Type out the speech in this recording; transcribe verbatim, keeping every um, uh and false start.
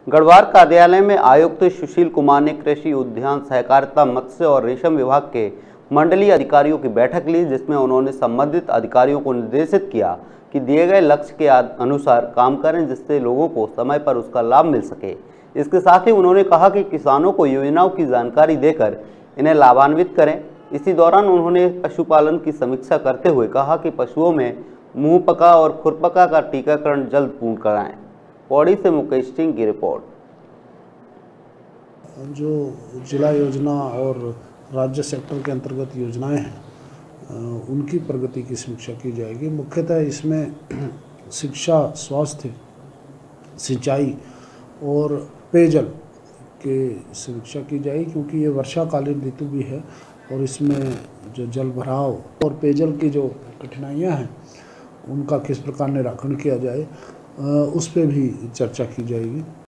गढ़वार कार्यालय में आयुक्त सुशील कुमार ने कृषि, उद्यान, सहकारिता, मत्स्य और रेशम विभाग के मंडलीय अधिकारियों की बैठक ली, जिसमें उन्होंने संबंधित अधिकारियों को निर्देशित किया कि दिए गए लक्ष्य के अनुसार काम करें, जिससे लोगों को समय पर उसका लाभ मिल सके। इसके साथ ही उन्होंने कहा कि किसानों को योजनाओं की जानकारी देकर इन्हें लाभान्वित करें। इसी दौरान उन्होंने पशुपालन की समीक्षा करते हुए कहा कि पशुओं में मुंह पका और खुरपका का टीकाकरण जल्द पूर्ण कराएं। पौड़ी से मुकेश सिंह की रिपोर्ट। जो जिला योजना और राज्य सेक्टर के अंतर्गत योजनाएं हैं उनकी प्रगति की समीक्षा की जाएगी। मुख्यतः इसमें शिक्षा, स्वास्थ्य, सिंचाई और पेयजल की समीक्षा की जाएगी, क्योंकि ये वर्षाकालीन ऋतु भी है और इसमें जो जल भराव और पेयजल की जो कठिनाइयां हैं उनका किस प्रकार निराकरण किया जाए उस पर भी चर्चा की जाएगी।